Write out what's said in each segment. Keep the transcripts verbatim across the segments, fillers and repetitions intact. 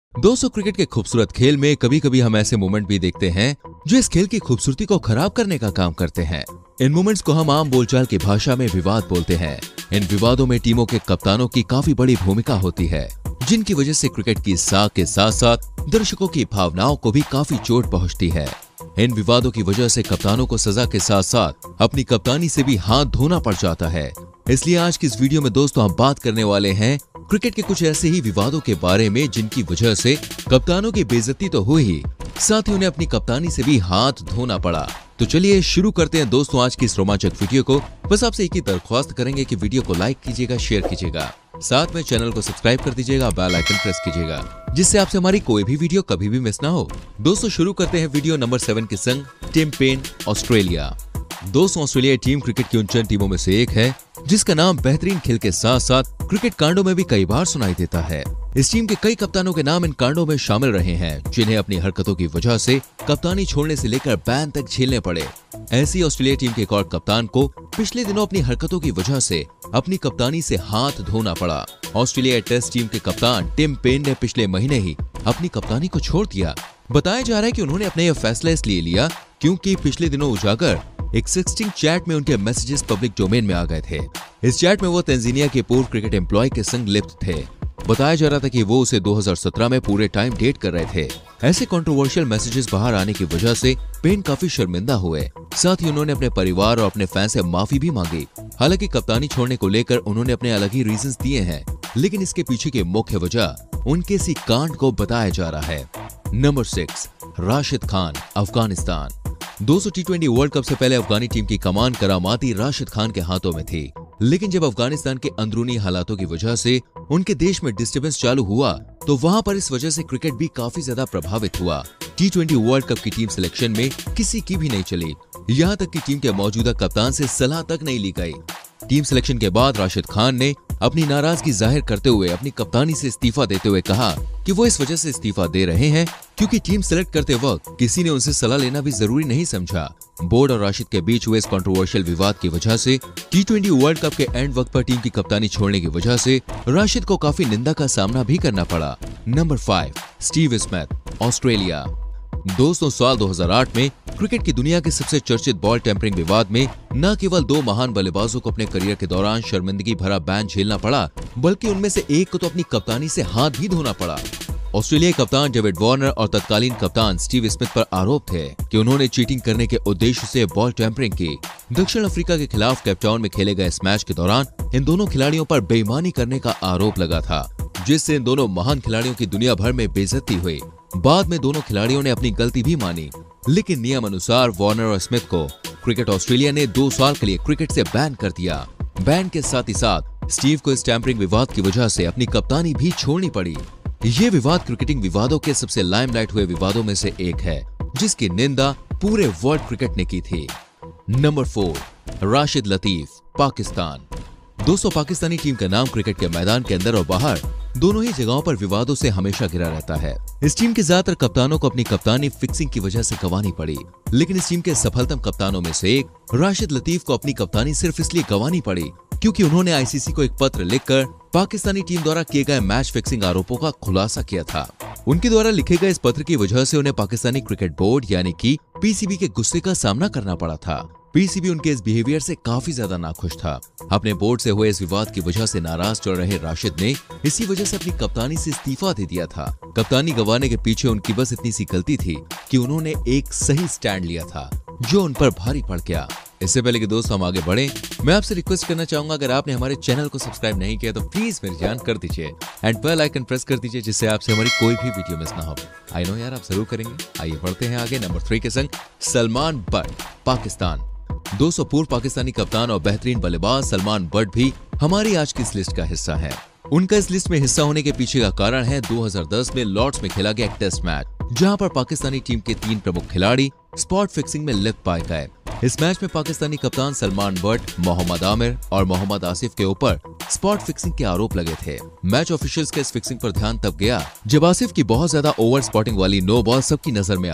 दोस्तों, क्रिकेट के खूबसूरत खेल में कभी कभी हम ऐसे मोमेंट भी देखते हैं जो इस खेल की खूबसूरती को खराब करने का काम करते हैं। इन मोमेंट्स को हम आम बोलचाल की भाषा में विवाद बोलते हैं। इन विवादों में टीमों के कप्तानों की काफी बड़ी भूमिका होती है, जिनकी वजह से क्रिकेट की साख के साथ साथ दर्शकों की भावनाओं को भी काफी चोट पहुंचती है। इन विवादों की वजह से कप्तानों को सजा के साथ साथ अपनी कप्तानी से भी हाथ धोना पड़ जाता है। इसलिए आज की इस वीडियो में दोस्तों हम बात करने वाले हैं क्रिकेट के कुछ ऐसे ही विवादों के बारे में जिनकी वजह से कप्तानों की बेइज्जती तो हुई ही, साथ ही उन्हें अपनी कप्तानी से भी हाथ धोना पड़ा। तो चलिए शुरू करते हैं दोस्तों आज की इस रोमांचक वीडियो को। बस आपसे एक ही दरख्वास्त करेंगे कि वीडियो को लाइक कीजिएगा, शेयर कीजिएगा, साथ में चैनल को सब्सक्राइब कर दीजिएगा, बेल आइकन प्रेस कीजिएगा, जिससे आपसे हमारी कोई भी वीडियो कभी भी मिस ना हो। दोस्तों शुरू करते हैं वीडियो नंबर सेवन के संग टिम पेन, ऑस्ट्रेलिया। दोस्तों ऑस्ट्रेलिया टीम क्रिकेट की उन चंद टीमों में से एक है जिसका नाम बेहतरीन खेल के साथ साथ क्रिकेट कांडों में भी कई बार सुनाई देता है। इस टीम के कई कप्तानों के नाम इन कांडों में शामिल रहे हैं, जिन्हें अपनी हरकतों की वजह से कप्तानी छोड़ने से लेकर बैन तक झेलने पड़े। ऐसी ऑस्ट्रेलिया टीम के एक और कप्तान को पिछले दिनों अपनी हरकतों की वजह से अपनी कप्तानी से हाथ धोना पड़ा। ऑस्ट्रेलिया टेस्ट टीम के कप्तान टिम पेन ने पिछले महीने ही अपनी कप्तानी को छोड़ दिया। बताया जा रहा है कि उन्होंने अपना यह फैसला इसलिए लिया क्योंकि पिछले दिनों उजागर एक सिक्सटीन चैट में उनके मैसेजेस पब्लिक डोमेन में आ गए थे। इस चैट में वो तंजानिया के पूर्व क्रिकेट एम्प्लॉय के संग लिप्त थे। बताया जा रहा था कि वो उसे दो हज़ार सत्रह में पूरे टाइम डेट कर रहे थे। ऐसे कंट्रोवर्शियल मैसेजेस बाहर आने की वजह से पेन काफी शर्मिंदा हुए। साथ ही उन्होंने अपने परिवार और अपने फैंस से माफी भी मांगी। हालांकि कप्तानी छोड़ने को लेकर उन्होंने अपने अलग ही रीजंस दिए हैं, लेकिन इसके पीछे की मुख्य वजह उनके इसी कांड को बताया जा रहा है। Number six, Rashid Khan, Afghanistan. दोस्तों टी ट्वेंटी वर्ल्ड कप से पहले अफगानी टीम की कमान करामाती राशिद खान के हाथों में थी, लेकिन जब अफगानिस्तान के अंदरूनी हालातों की वजह से उनके देश में डिस्टर्बेंस चालू हुआ तो वहां पर इस वजह से क्रिकेट भी काफी ज्यादा प्रभावित हुआ। टी ट्वेंटी वर्ल्ड कप की टीम सिलेक्शन में किसी की भी नहीं चली, यहाँ तक कि टीम के मौजूदा कप्तान से सलाह तक नहीं ली गई। टीम सिलेक्शन के बाद राशिद खान ने अपनी नाराजगी जाहिर करते हुए अपनी कप्तानी से इस्तीफा देते हुए कहा कि वो इस वजह से इस्तीफा दे रहे हैं क्योंकि टीम सेलेक्ट करते वक्त किसी ने उनसे सलाह लेना भी जरूरी नहीं समझा। बोर्ड और राशिद के बीच हुए इस कंट्रोवर्शियल विवाद की वजह से टी ट्वेंटी वर्ल्ड कप के एंड वक्त पर टीम की कप्तानी छोड़ने की वजह से राशिद को काफी निंदा का सामना भी करना पड़ा। Number five, Steve Smith, Australia. दोस्तों साल दो हज़ार आठ में क्रिकेट की दुनिया के सबसे चर्चित बॉल टेम्परिंग विवाद में न केवल दो महान बल्लेबाजों को अपने करियर के दौरान शर्मिंदगी भरा बैन झेलना पड़ा, बल्कि उनमें से एक को तो अपनी कप्तानी से हाथ भी धोना पड़ा। ऑस्ट्रेलिया कप्तान डेविड वार्नर और तत्कालीन कप्तान स्टीव स्मिथ पर आरोप थे कि उन्होंने चीटिंग करने के उद्देश्य से बॉल टेम्परिंग की। दक्षिण अफ्रीका के खिलाफ केपटाउन में खेले गए इस मैच के दौरान इन दोनों खिलाड़ियों पर बेईमानी करने का आरोप लगा था, जिससे इन दोनों महान खिलाड़ियों की दुनिया भर में बेइज्जती हुई। बाद में दोनों खिलाड़ियों ने अपनी गलती भी मानी, लेकिन नियम अनुसार वार्नर और स्मिथ को क्रिकेट ऑस्ट्रेलिया ने दो साल के लिए क्रिकेट से बैन कर दिया। बैन के साथ ही साथ स्टीव को इस टैम्परिंग विवाद की वजह से अपनी कप्तानी भी छोड़नी पड़ी। ये विवाद क्रिकेटिंग विवादों के सबसे लाइमलाइट हुए विवादों में से एक है, जिसकी निंदा पूरे वर्ल्ड क्रिकेट ने की थी। Number four, Rashid Latif, Pakistan. दोस्तों पाकिस्तानी टीम का नाम क्रिकेट के मैदान के अंदर और बाहर दोनों ही जगहों पर विवादों से हमेशा घिरा रहता है। इस टीम के ज्यादातर कप्तानों को अपनी कप्तानी फिक्सिंग की वजह से गंवानी पड़ी, लेकिन इस टीम के सफलतम कप्तानों में से एक राशिद लतीफ को अपनी कप्तानी सिर्फ इसलिए गंवानी पड़ी क्योंकि उन्होंने आई सी सी को एक पत्र लिखकर पाकिस्तानी टीम द्वारा किए गए मैच फिक्सिंग आरोपों का खुलासा किया था। उनके द्वारा लिखे गए इस पत्र की वजह से उन्हें पाकिस्तानी क्रिकेट बोर्ड यानी कि पी सी बी के गुस्से का सामना करना पड़ा था। पी सी बी उनके इस बिहेवियर से काफी ज्यादा नाखुश था। अपने बोर्ड से हुए इस विवाद की वजह से नाराज चल रहे राशिद ने इसी वजह से अपनी कप्तानी से इस्तीफा दे दिया था। कप्तानी गंवाने के पीछे उनकी बस इतनी सी गलती थी कि उन्होंने एक सही स्टैंड लिया था, जो उन पर भारी पड़ गया। इससे पहले कि दोस्तों हम आगे बढ़े, मैं आपसे रिक्वेस्ट करना चाहूंगा, अगर आपने हमारे चैनल को सब्सक्राइब नहीं किया तो प्लीज मेरी जान कर दीजिए एंड बेल आइकन प्रेस कर दीजिए, जिससे आपसे हमारी कोई भी वीडियो मिस ना हो। आई नो यार, आप जरूर करेंगे। आइए बढ़ते हैं आगे। नंबर थ्री के संग सलमान बट, पाकिस्तान। दोस्तों पूर्व पाकिस्तानी कप्तान और बेहतरीन बल्लेबाज सलमान बट भी हमारी आज की इस लिस्ट का हिस्सा है। उनका इस लिस्ट में हिस्सा होने के पीछे का कारण है दो हज़ार दस में लॉर्ड्स में खेला गया एक टेस्ट मैच, जहां पर पाकिस्तानी टीम के तीन प्रमुख खिलाड़ी स्पॉट फिक्सिंग में लिप्त पाए गए। इस मैच में पाकिस्तानी कप्तान सलमान बट, मोहम्मद आमिर और मोहम्मद आसिफ के ऊपर स्पॉट फिक्सिंग के आरोप लगे थे। मैच ऑफिशियल्स के इस फिक्सिंग पर ध्यान तब गया जब आसिफ की बहुत ज्यादा ओवर स्पॉटिंग वाली नो बॉल सबकी नजर में आई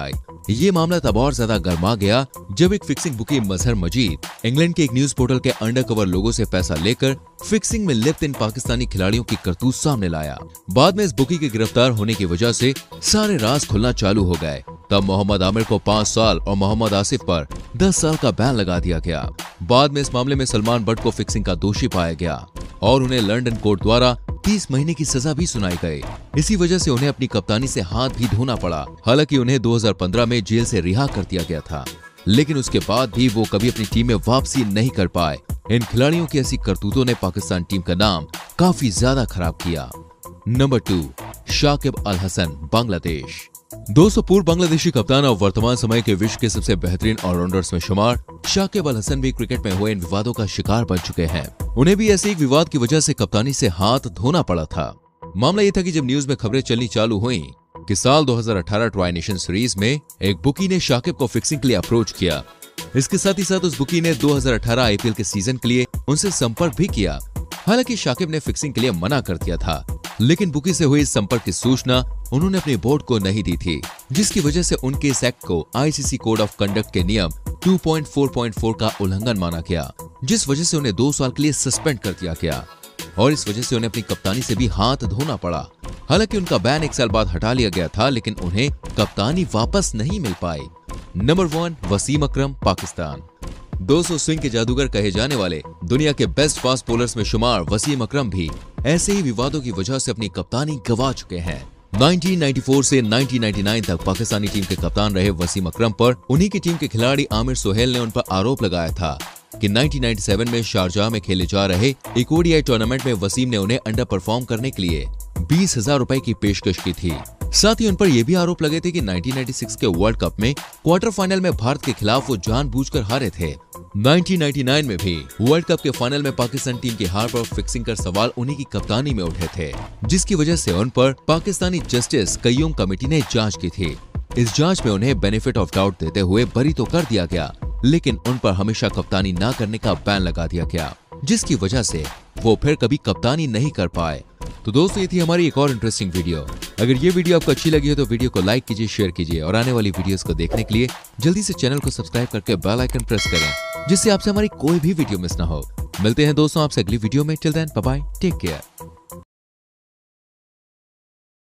ये मामला तब और ज्यादा गर्मा गया जब एक fixing bookie Mazhar Majeed England के एक न्यूज पोर्टल के अंडरकवर लोगों से पैसा लेकर फिक्सिंग में लिप्त इन पाकिस्तानी खिलाड़ियों की करतूत सामने लाया। बाद में इस बुकी के गिरफ्तार होने की वजह से सारे राज खुलना चालू हो गए। तब मोहम्मद आमिर को पाँच साल और मोहम्मद आसिफ पर दस साल का बैन लगा दिया गया। बाद में इस मामले में सलमान बट को फिक्सिंग का दोषी पाया गया और उन्हें लंदन कोर्ट द्वारा तीस महीने की सजा भी सुनाई गई। इसी वजह से उन्हें अपनी कप्तानी से हाथ भी धोना पड़ा। हालांकि उन्हें दो हज़ार पंद्रह में जेल से रिहा कर दिया गया था, लेकिन उसके बाद भी वो कभी अपनी टीम में वापसी नहीं कर पाए। इन खिलाड़ियों की ऐसी करतूतों ने पाकिस्तान टीम का नाम काफी ज्यादा खराब किया। Number two, Shakib Al Hasan, Bangladesh. दोस्तों, पूर्व बांग्लादेशी कप्तान और वर्तमान समय के विश्व के सबसे बेहतरीन ऑलराउंडर्स में शुमार शाकिब अल हसन भी क्रिकेट में हुए इन विवादों का शिकार बन चुके हैं। उन्हें भी ऐसे एक विवाद की वजह से कप्तानी से हाथ धोना पड़ा था। मामला ये था कि जब न्यूज में खबरें चलनी चालू हुई कि साल दो हज़ार अठारह ट्राई नेशन सीरीज में एक बुकी ने शाकिब को फिक्सिंग के लिए अप्रोच किया। इसके साथ ही साथ उस बुकी ने दो हज़ार अठारह आईपीएल के सीजन के लिए उनसे संपर्क भी किया। हालांकि शाकिब ने फिक्सिंग के लिए मना कर दिया था, लेकिन बुकी से हुई इस संपर्क की सूचना उन्होंने अपने बोर्ड को नहीं दी थी, जिसकी वजह से उनके इस एक्ट को आईसीसी कोड ऑफ कंडक्ट के नियम दो पॉइंट चार पॉइंट चार का उल्लंघन माना गया, जिस वजह से उन्हें दो साल के लिए सस्पेंड कर दिया गया और इस वजह से उन्हें अपनी कप्तानी से भी हाथ धोना पड़ा। हालांकि उनका बैन एक साल बाद हटा लिया गया था, लेकिन उन्हें कप्तानी वापस नहीं मिल पाई। Number one, Wasim Akram, Pakistan. दो सौ स्विंग के जादूगर कहे जाने वाले दुनिया के बेस्ट फास्ट बॉलर्स में शुमार वसीम अकरम भी ऐसे ही विवादों की वजह से अपनी कप्तानी गंवा चुके हैं। उन्नीस सौ चौरानवे से उन्नीस सौ निन्यानवे तक पाकिस्तानी टीम के कप्तान रहे वसीम अकरम पर उन्हीं की टीम के खिलाड़ी आमिर सोहेल ने उन पर आरोप लगाया था कि उन्नीस सौ सत्तानवे में शारजाह में खेले जा रहे एक ओडीआई टूर्नामेंट में वसीम ने उन्हें अंडर परफॉर्म करने के लिए बीस हजार रुपए की पेशकश की थी। साथ ही उन पर यह भी आरोप लगे थे कि उन्नीस सौ छियानवे के वर्ल्ड कप में क्वार्टर फाइनल में भारत के खिलाफ वो जानबूझकर हारे थे। उन्नीस सौ निन्यानवे में भी वर्ल्ड कप के फाइनल में पाकिस्तान टीम की हार पर फिक्सिंग कर सवाल उन्हीं की कप्तानी में उठे थे, जिसकी वजह से उन पर पाकिस्तानी जस्टिस कय्यूम कमेटी ने जांच की थी। इस जांच में उन्हें बेनिफिट ऑफ डाउट देते हुए बरी तो कर दिया गया, लेकिन उन पर हमेशा कप्तानी न करने का बैन लगा दिया गया, जिसकी वजह से वो फिर कभी कप्तानी नहीं कर पाए। तो दोस्तों, ये थी हमारी एक और इंटरेस्टिंग वीडियो। अगर ये वीडियो आपको अच्छी लगी हो तो वीडियो को लाइक कीजिए, शेयर कीजिए और आने वाली वीडियोस को देखने के लिए जल्दी से चैनल को सब्सक्राइब करके बेल आइकन प्रेस करें, जिससे आपसे हमारी कोई भी वीडियो मिस ना हो। मिलते हैं दोस्तों आपसे अगली वीडियो में। Till then, bye bye, take care.